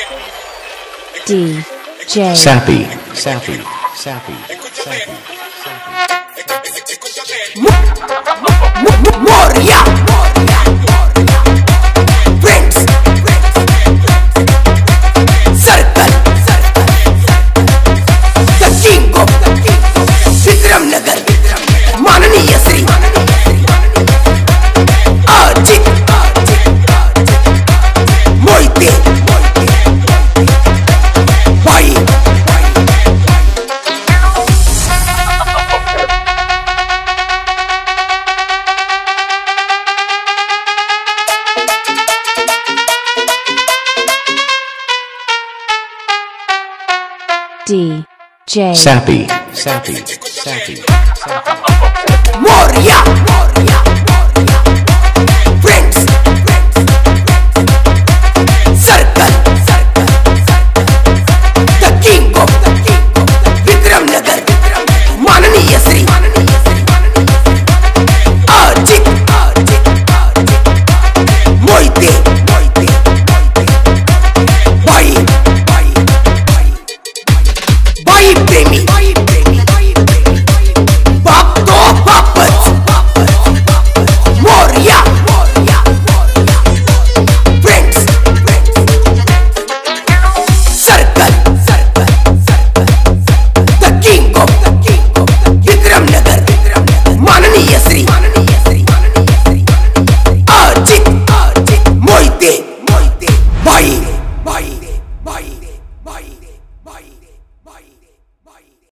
DJ Sappy, Sappy, Sappy, Sappy. Moria, Prince, Circle, the king of Vikram Nagar, Mananiya Sri, Ajit, Moite, Bhai. DJ Sappy, Sappy, Sappy.